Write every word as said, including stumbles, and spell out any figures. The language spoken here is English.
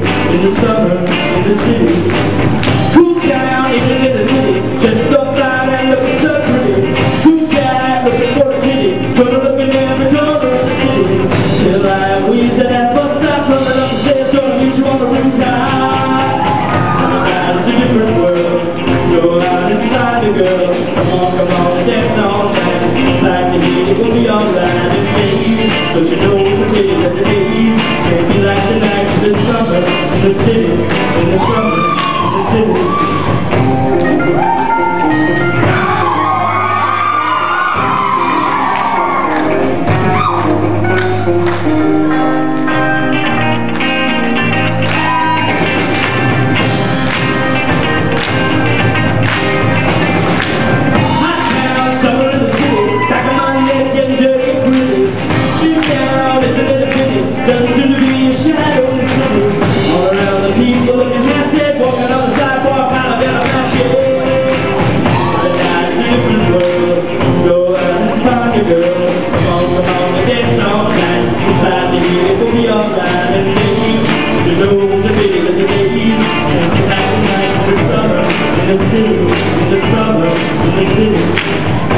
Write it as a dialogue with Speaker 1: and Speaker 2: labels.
Speaker 1: in the summer, in the city. Cool down, even in the city. Just so fine and looking so pretty. Cool guy, looking for a kitty. Gonna look in every corner of the city. Till I wheeze at that bus stop, coming up the stairs, gonna meet you on the rooftop. It's a different world. Go out and find a girl. Come on, come on, and dance all night. It's like the heat, it will be alright. And maybe, don't you know what to do at the days? Can't be like the nights in the summer, in the city, in the summer, in the city. Doesn't seem to be a shadow in the city. All around the people looking half dead, walking on the sidewalk, kind of in a mansion. But night's a different world. Go out and find a girl. Come on, come on, and dance all night. Inside the heat, it will be alright. And maybe you know the big of the days. And the night, night, in the summer, in the city, in the summer, in the city.